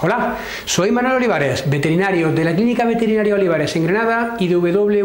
Hola, soy Manuel Olivares, veterinario de la Clínica Veterinaria Olivares en Granada y de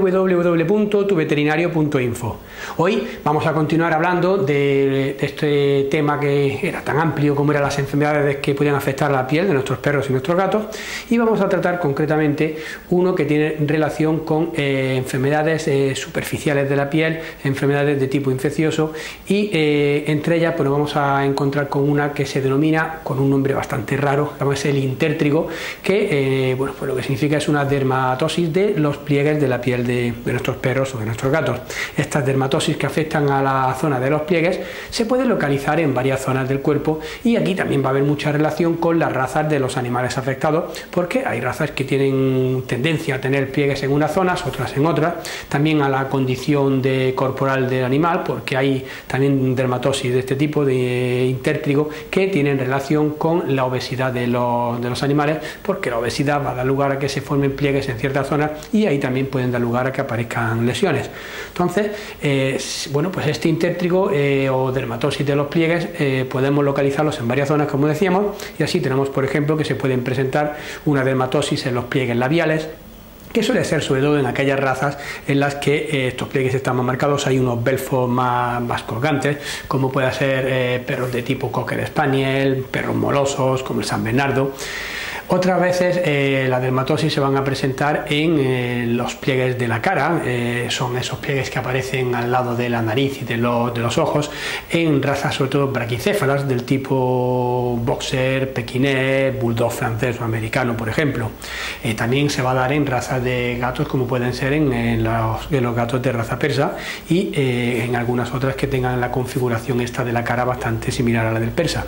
www.tuveterinario.info. Hoy vamos a continuar hablando de este tema que era tan amplio como eran las enfermedades que podían afectar a la piel de nuestros perros y nuestros gatos, y vamos a tratar concretamente uno que tiene relación con enfermedades superficiales de la piel, enfermedades de tipo infeccioso, y entre ellas pues, nos vamos a encontrar con una que se denomina con un nombre bastante raro, es el intértrigo, que bueno, pues lo que significa es una dermatosis de los pliegues de la piel de nuestros perros o de nuestros gatos. Estas dermatosis que afectan a la zona de los pliegues se pueden localizar en varias zonas del cuerpo, y aquí también va a haber mucha relación con las razas de los animales afectados, porque hay razas que tienen tendencia a tener pliegues en unas zonas, otras en otras, también a la condición corporal del animal, porque hay también dermatosis de este tipo de intértrigo que tienen relación con la obesidad de los animales, porque la obesidad va a dar lugar a que se formen pliegues en ciertas zonas, y ahí también pueden dar lugar a que aparezcan lesiones. Entonces, bueno, pues este intértrigo o dermatosis de los pliegues podemos localizarlos en varias zonas, como decíamos, y así tenemos, por ejemplo, que se pueden presentar una dermatosis en los pliegues labiales, que suele ser sobre todo en aquellas razas en las que estos pliegues están más marcados, hay unos belfos más colgantes, como puede ser perros de tipo Cocker Spaniel, perros molosos como el San Bernardo. Otras veces la dermatosis se van a presentar en los pliegues de la cara, son esos pliegues que aparecen al lado de la nariz y de los ojos, en razas sobre todo braquicéfalas del tipo boxer, pekinés, bulldog francés o americano, por ejemplo. También se va a dar en razas de gatos como pueden ser en los gatos de raza persa, y en algunas otras que tengan la configuración esta de la cara bastante similar a la del persa.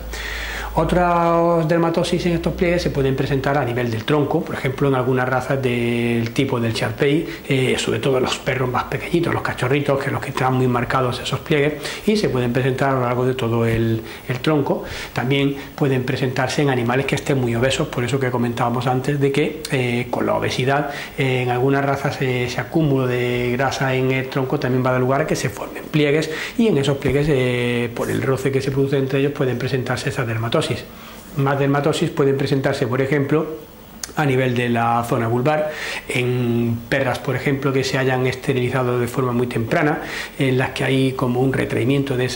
Otras dermatosis en estos pliegues se pueden presentar a nivel del tronco, por ejemplo en algunas razas del tipo del Shar-Pei, sobre todo en los perros más pequeñitos, los cachorritos, que los que están muy marcados esos pliegues, y se pueden presentar a lo largo de todo el tronco. También pueden presentarse en animales que estén muy obesos, por eso que comentábamos antes de que con la obesidad en algunas razas ese acúmulo de grasa en el tronco también va a dar lugar a que se formen pliegues, y en esos pliegues por el roce que se produce entre ellos pueden presentarse esas dermatosis. Más dermatosis pueden presentarse, por ejemplo, a nivel de la zona vulvar, en perras, por ejemplo, que se hayan esterilizado de forma muy temprana, en las que hay como un retraimiento de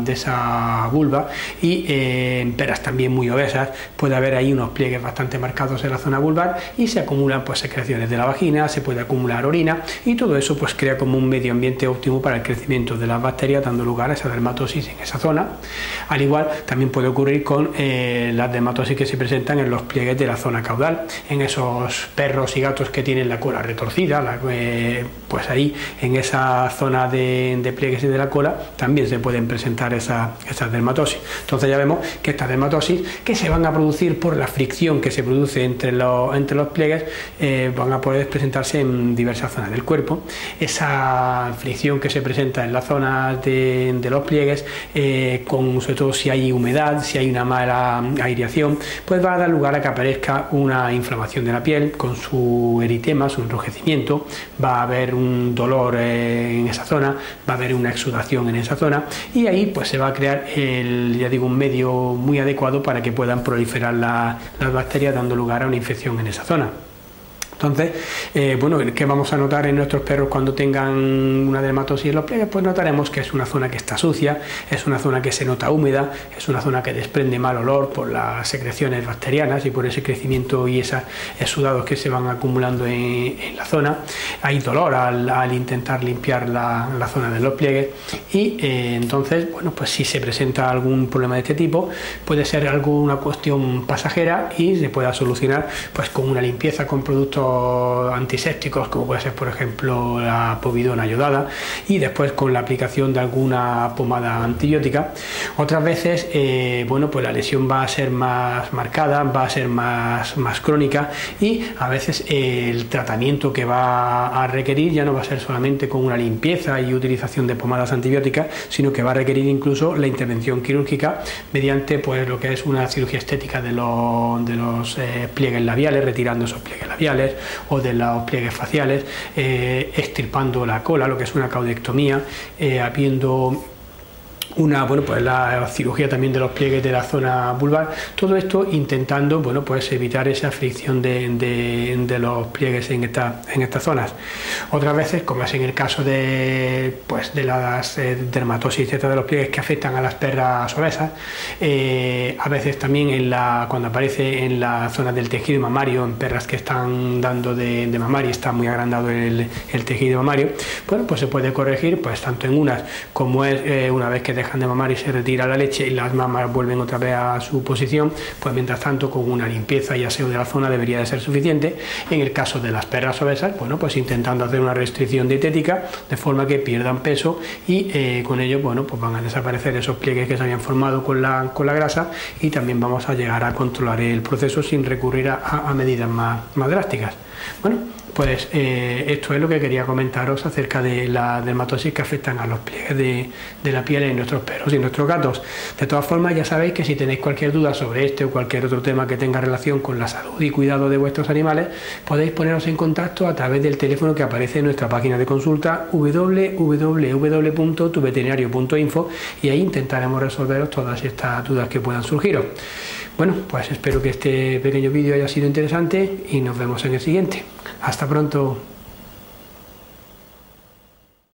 esa vulva, y en perras también muy obesas puede haber ahí unos pliegues bastante marcados en la zona vulvar, y se acumulan pues secreciones de la vagina, se puede acumular orina, y todo eso pues crea como un medio ambiente óptimo para el crecimiento de las bacterias, dando lugar a esa dermatosis en esa zona. Al igual también puede ocurrir con las dermatosis que se presentan en los pliegues de la zona caudal, en esos perros y gatos que tienen la cola retorcida, pues ahí en esa zona de pliegues y de la cola también se pueden presentar esas dermatosis. Entonces ya vemos que estas dermatosis, que se van a producir por la fricción que se produce entre los pliegues, van a poder presentarse en diversas zonas del cuerpo. Esa fricción que se presenta en las zonas de los pliegues, sobre todo si hay humedad, si hay una mala aireación, pues va a dar lugar a que aparezca una inflamación de la piel con su eritema, su enrojecimiento, va a haber un dolor en esa zona, va a haber una exudación en esa zona, y ahí pues se va a crear un medio muy adecuado para que puedan proliferar las bacterias, dando lugar a una infección en esa zona. Entonces, bueno, ¿qué vamos a notar en nuestros perros cuando tengan una dermatosis en los pliegues? Pues notaremos que es una zona que está sucia, es una zona que se nota húmeda, es una zona que desprende mal olor por las secreciones bacterianas y por ese crecimiento y esos exudados que se van acumulando en la zona. Hay dolor al intentar limpiar la zona de los pliegues, y entonces, bueno, pues si se presenta algún problema de este tipo, puede ser una cuestión pasajera y se pueda solucionar pues con una limpieza con productos antisépticos, como puede ser por ejemplo la povidona iodada, y después con la aplicación de alguna pomada antibiótica. Otras veces bueno, pues la lesión va a ser más marcada, va a ser más crónica, y a veces el tratamiento que va a requerir ya no va a ser solamente con una limpieza y utilización de pomadas antibióticas, sino que va a requerir incluso la intervención quirúrgica mediante pues lo que es una cirugía estética de los pliegues labiales, retirando esos pliegues labiales, o de los pliegues faciales, extirpando la cola, lo que es una caudectomía, habiendo pues la cirugía también de los pliegues de la zona vulvar, todo esto intentando pues evitar esa fricción de los pliegues en estas zonas. Otras veces, como es en el caso de las dermatosis de los pliegues que afectan a las perras obesas, a veces también cuando aparece en la zona del tejido mamario, en perras que están dando de mamar y está muy agrandado el tejido mamario, pues se puede corregir tanto en unas como es una vez que dejan de mamar y se retira la leche y las mamas vuelven otra vez a su posición, pues mientras tanto con una limpieza y aseo de la zona debería de ser suficiente. En el caso de las perras obesas, pues intentando hacer una restricción dietética de forma que pierdan peso y con ello pues van a desaparecer esos pliegues que se habían formado con la grasa, y también vamos a llegar a controlar el proceso sin recurrir a medidas más drásticas. Pues esto es lo que quería comentaros acerca de la dermatosis que afectan a los pliegues de la piel en nuestros perros y nuestros gatos. De todas formas, ya sabéis que si tenéis cualquier duda sobre este o cualquier otro tema que tenga relación con la salud y cuidado de vuestros animales, podéis poneros en contacto a través del teléfono que aparece en nuestra página de consulta www.tuveterinario.info, y ahí intentaremos resolveros todas estas dudas que puedan surgiros. Pues espero que este pequeño vídeo haya sido interesante y nos vemos en el siguiente. Hasta pronto.